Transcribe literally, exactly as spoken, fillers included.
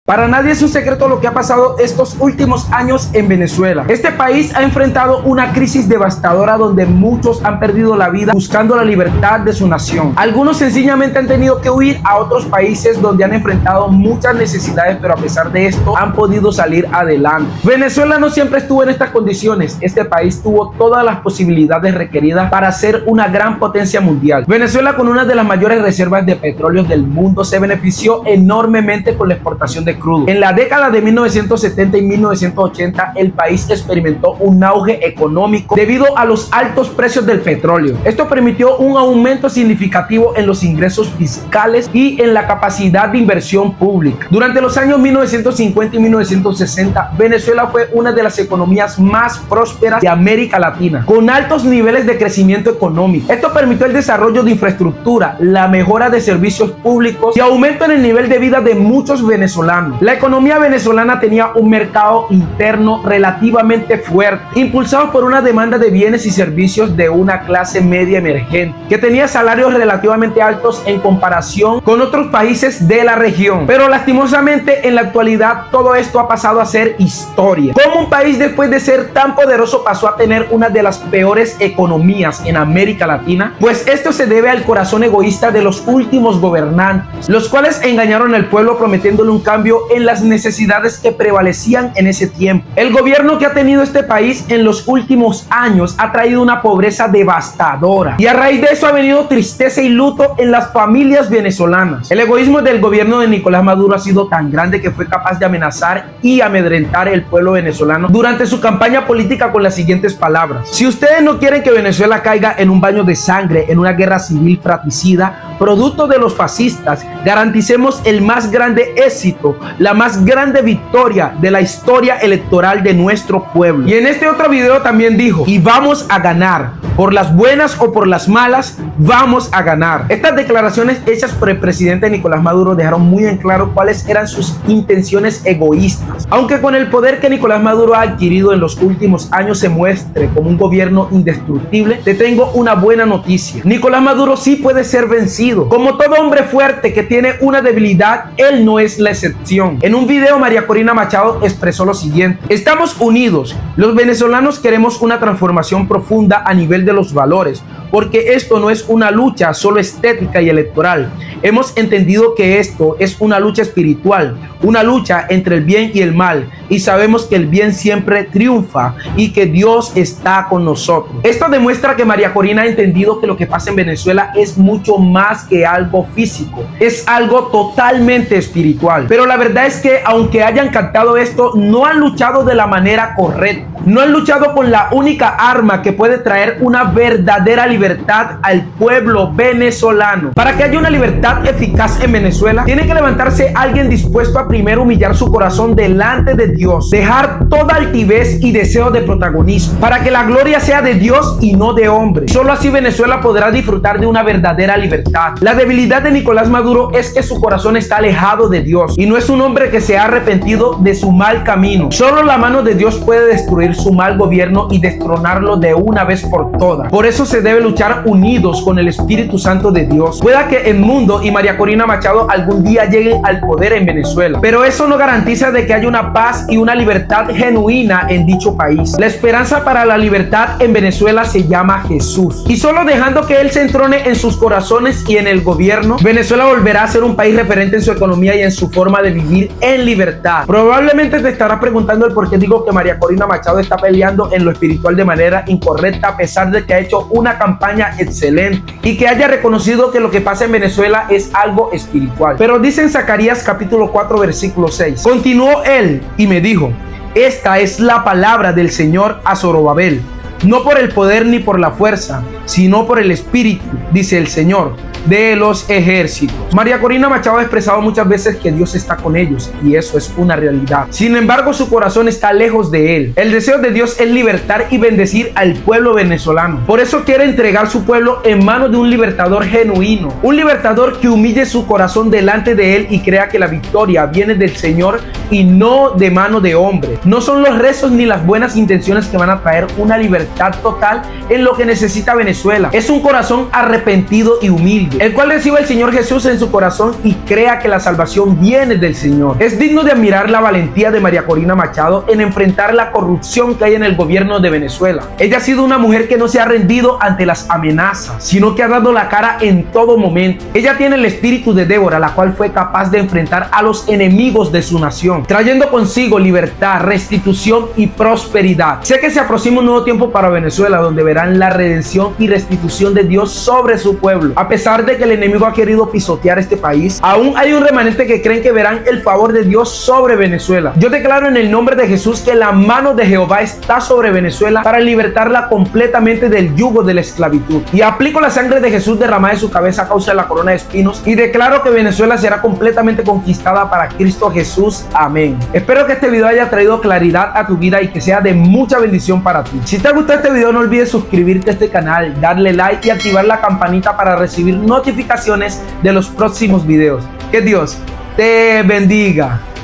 Para nadie es un secreto lo que ha pasado estos últimos años en Venezuela. Este país ha enfrentado una crisis devastadora donde muchos han perdido la vida buscando la libertad de su nación. Algunos sencillamente han tenido que huir a otros países donde han enfrentado muchas necesidades, pero a pesar de esto han podido salir adelante. Venezuela no siempre estuvo en estas condiciones. Este país tuvo todas las posibilidades requeridas para ser una gran potencia mundial. Venezuela, con una de las mayores reservas de petróleo del mundo, se benefició enormemente con la exportación de crudo. En la década de mil novecientos setenta y mil novecientos ochenta, el país experimentó un auge económico debido a los altos precios del petróleo. Esto permitió un aumento significativo en los ingresos fiscales y en la capacidad de inversión pública. Durante los años mil novecientos cincuenta y mil novecientos sesenta, Venezuela fue una de las economías más prósperas de América Latina, con altos niveles de crecimiento económico. Esto permitió el desarrollo de infraestructura, la mejora de servicios públicos y aumento en el nivel de vida de muchos venezolanos. La economía venezolana tenía un mercado interno relativamente fuerte, impulsado por una demanda de bienes y servicios de una clase media emergente, que tenía salarios relativamente altos en comparación con otros países de la región. Pero lastimosamente, en la actualidad, todo esto ha pasado a ser historia. ¿Cómo un país, después de ser tan poderoso, pasó a tener una de las peores economías en América Latina? Pues esto se debe al corazón egoísta de los últimos gobernantes, los cuales engañaron al pueblo prometiéndole un cambio en las necesidades que prevalecían en ese tiempo. El gobierno que ha tenido este país en los últimos años ha traído una pobreza devastadora, y a raíz de eso ha venido tristeza y luto en las familias venezolanas. El egoísmo del gobierno de Nicolás Maduro ha sido tan grande que fue capaz de amenazar y amedrentar al pueblo venezolano durante su campaña política con las siguientes palabras: si ustedes no quieren que Venezuela caiga en un baño de sangre, en una guerra civil fratricida producto de los fascistas, garanticemos el más grande éxito, la más grande victoria de la historia electoral de nuestro pueblo. Y en este otro video también dijo: y vamos a ganar, por las buenas o por las malas, vamos a ganar. Estas declaraciones hechas por el presidente Nicolás Maduro dejaron muy en claro cuáles eran sus intenciones egoístas. Aunque con el poder que Nicolás Maduro ha adquirido en los últimos años se muestre como un gobierno indestructible, te tengo una buena noticia: Nicolás Maduro sí puede ser vencido. Como todo hombre fuerte que tiene una debilidad, él no es la excepción. En un video, María Corina Machado expresó lo siguiente: estamos unidos, los venezolanos queremos una transformación profunda a nivel de los valores, porque esto no es una lucha solo estética y electoral. Hemos entendido que esto es una lucha espiritual, una lucha entre el bien y el mal, y sabemos que el bien siempre triunfa y que Dios está con nosotros. Esto demuestra que María Corina ha entendido que lo que pasa en Venezuela es mucho más que algo físico, es algo totalmente espiritual. Pero la verdad es que, aunque hayan cantado esto, no han luchado de la manera correcta. No han luchado con la única arma que puede traer una verdadera libertad al pueblo venezolano. Para que haya una libertad eficaz en Venezuela, tiene que levantarse alguien dispuesto a primero humillar su corazón delante de Dios, dejar toda altivez y deseo de protagonismo, para que la gloria sea de Dios y no de hombre. Solo así Venezuela podrá disfrutar de una verdadera libertad. La debilidad de Nicolás Maduro es que su corazón está alejado de Dios, y no es un hombre que se ha arrepentido de su mal camino. Solo la mano de Dios puede destruir su mal gobierno y destronarlo de una vez por todas. Por eso se debe luchar unidos con el Espíritu Santo de Dios. Pueda que el mundo y María Corina Machado algún día lleguen al poder en Venezuela, pero eso no garantiza de que haya una paz y una libertad genuina en dicho país. La esperanza para la libertad en Venezuela se llama Jesús, y solo dejando que Él se entrone en sus corazones y en el gobierno, Venezuela volverá a ser un país referente en su economía y en su forma de vivir en libertad. Probablemente te estarás preguntando el por qué digo que María Corina Machado está peleando en lo espiritual de manera incorrecta, a pesar de que ha hecho una campaña excelente y que haya reconocido que lo que pasa en Venezuela es algo espiritual. Pero dice en Zacarías capítulo cuatro versículo seis: continuó él y me dijo: esta es la palabra del Señor a Zorobabel, no por el poder ni por la fuerza, sino por el Espíritu, dice el Señor de los ejércitos. María Corina Machado ha expresado muchas veces que Dios está con ellos, y eso es una realidad. Sin embargo, su corazón está lejos de Él. El deseo de Dios es libertar y bendecir al pueblo venezolano. Por eso quiere entregar su pueblo en manos de un libertador genuino, un libertador que humille su corazón delante de Él y crea que la victoria viene del Señor y no de mano de hombre. No son los rezos ni las buenas intenciones que van a traer una libertad total en lo que necesita Venezuela. Es un corazón arrepentido y humilde, el cual recibe al Señor Jesús en su corazón y crea que la salvación viene del Señor. Es digno de admirar la valentía de María Corina Machado en enfrentar la corrupción que hay en el gobierno de Venezuela. Ella ha sido una mujer que no se ha rendido ante las amenazas, sino que ha dado la cara en todo momento. Ella tiene el espíritu de Débora, la cual fue capaz de enfrentar a los enemigos de su nación, trayendo consigo libertad, restitución y prosperidad. Sé que se aproxima un nuevo tiempo para Venezuela, donde verán la redención y restitución de Dios sobre su pueblo. A pesar de que el enemigo ha querido pisotear este país, aún hay un remanente que creen que verán el favor de Dios sobre Venezuela. Yo declaro en el nombre de Jesús que la mano de Jehová está sobre Venezuela para libertarla completamente del yugo de la esclavitud. Y aplico la sangre de Jesús derramada de su cabeza a causa de la corona de espinos y declaro que Venezuela será completamente conquistada para Cristo Jesús. Amén. Espero que este video haya traído claridad a tu vida y que sea de mucha bendición para ti. Si te ha gustado este video, no olvides suscribirte a este canal, darle like y activar la campanita para recibir notificaciones de los próximos videos. Que Dios te bendiga.